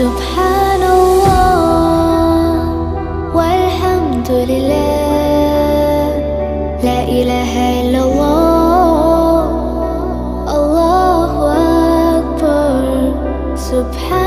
سبحان الله والحمد لله، لا إله إلا الله، الله أكبر. سبحان